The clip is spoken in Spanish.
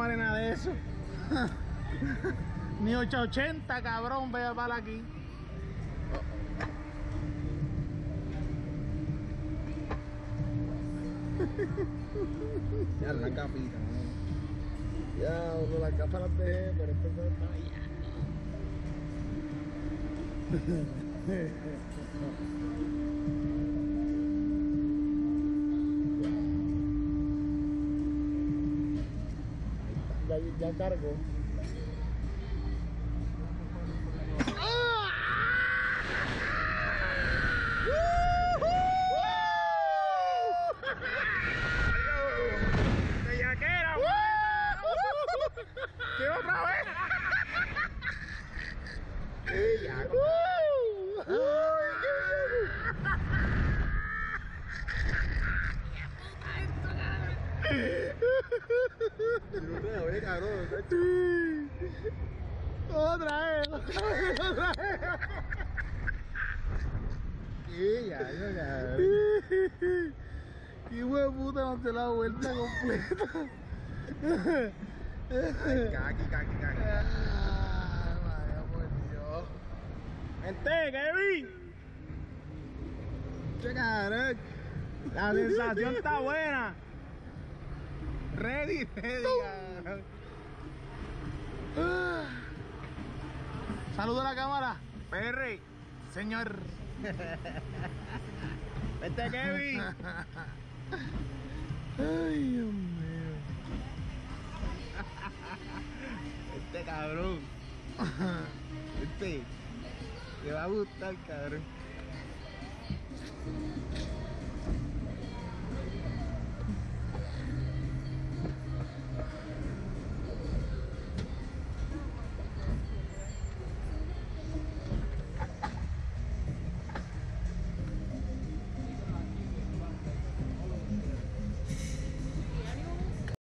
vale nada de eso. Ni 880, cabrón, vaya para aquí. Ya, la capita, ¿no? Ya, las gafas las dejé, pero esto no está allá. Ya cargo. ¡Bellaquera! ¿Qué otra vez? Oye, cabrón, Otra vez. ¿qué? Ya, cabrón. Qué huevo puta, no te la vuelta completa. Caqui. Vaya por Dios. Vente, Kevin. Che, cabrón. La sensación está buena. Ready, cabrón. Saludo a la cámara. Perry, señor. Vente, Kevin. Ay, Dios mío. Este cabrón. Te va a gustar, cabrón.